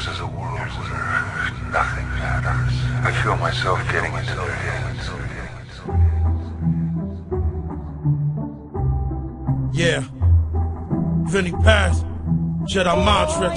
Theirs is a world where nothing matters. I feel myself getting into their heads. Yeah. Vinnie Paz, Jedi Matrix.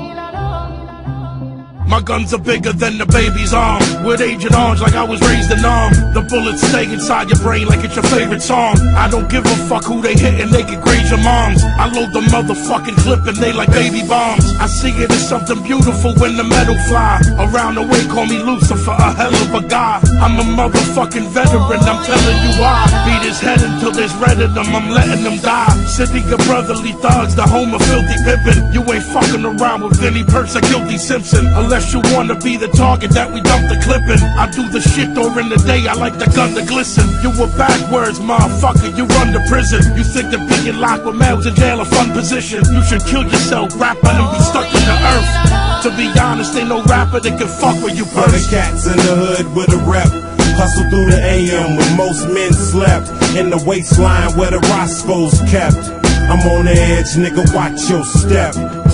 My guns are bigger than the baby's arm. With Agent Orange like I was raised in arm. The bullets stay inside your brain like it's your favorite song. I don't give a fuck who they hit and they can grade your moms. I load the motherfucking clip and they like baby bombs. I see it as something beautiful when the metal fly. Around the way call me Lucifer, a hell of a guy. I'm a motherfucking veteran, I'm telling you why. Beat his head until there's red in them, I'm letting them die. City of brotherly thugs, the home of filthy pimpin'. You ain't fucking around with Vinnie Perks or Guilty Simpson. Unless you wanna be the target that we dump the clip in. I do the shit during the day, I like the gun to glisten. You were backwards, motherfucker, you run to prison. You think that being locked with males in jail a fun position. You should kill yourself, rapper, and be stuck in the earth. To be honest, ain't no rapper that can fuck with you first. Cats in the hood with a rep. Hustle through the AM when most men slept. In the waistline where the Roscoe's kept. I'm on the edge, nigga, watch your step.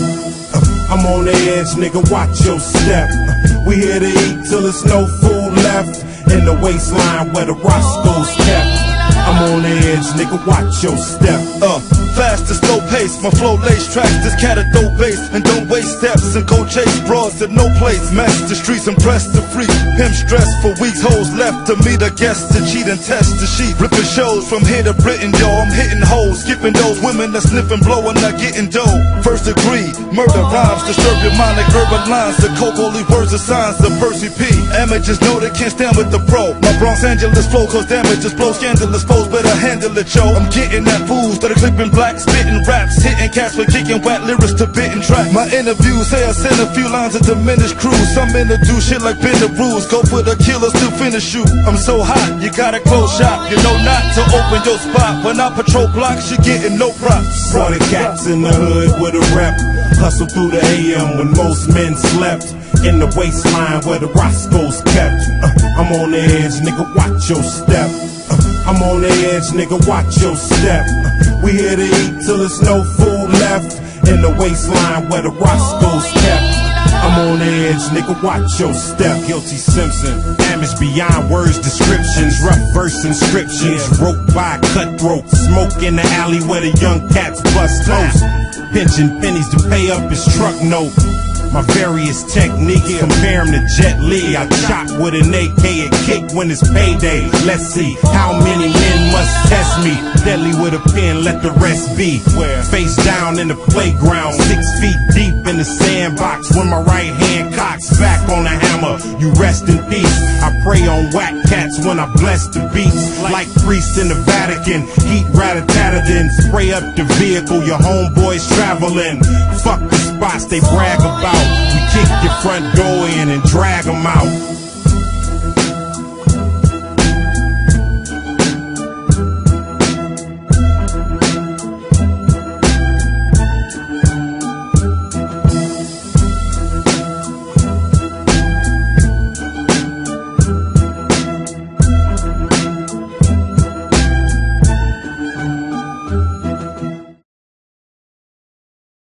I'm on the edge, nigga, watch your step. We here to eat till there's no food left. In the waistline where the Roscoe's kept. I'm on the edge, nigga, watch your step. Fast and slow pace, my flow lace tracks, this cat a dope bass. And don't waste steps and go chase broads at no place. Match the streets, impress the freak. Pimp stress for weeks, hoes left to meet a guest to cheat and test the sheep. Ripping shows from here to Britain, yo, I'm hitting hoes. Skipping those women that sniffing, blowing, not getting dough. First degree, murder rhymes, disturb your mind like urban lines. The coke, only words are signs of Percy P. Amateurs know they can't stand with the pro. My Bronx Angeles flow cause damages blow. Scandalous foes better handle it, yo. I'm getting that fools that are clipping black, spitting raps, hitting cats for kicking whack lyrics to bitten track. My interviews say I send a few lines of diminished crews. Some men that do shit like bend the rules. Go for the killers to finish you. I'm so hot, you gotta close shop. You know not to open your spot. When I patrol blocks, you getting no props. For the cats in the hood with a rep. Hustle through the AM when most men slept. In the waistline where the Roscoe's kept. I'm on the edge, nigga, watch your step. I'm on the edge, nigga, watch your step. We here to eat till there's no food left. In the waistline where the Roscoe's kept. I'm on the edge, nigga, watch your step. Guilty Simpson, damage beyond words, descriptions. Rough verse inscriptions, roped by cutthroat. Smoke in the alley where the young cats bust toast. Pinching pennies to pay up his truck note. My various techniques, compare him to Jet Li. I chop with an AK and kick when it's payday. Let's see how many men must test me. Deadly with a pen, let the rest be. Face down in the playground, 6 feet deep in the sandbox. When my right hand cocks back on the hammer, you rest in peace. I prey on whack cats when I bless the beats. Like priests in the Vatican, heat rat-a-tat-a-din. Spray up the vehicle, your homeboys traveling. Fuck the spots they brag about. We kick your front door in and drag them out.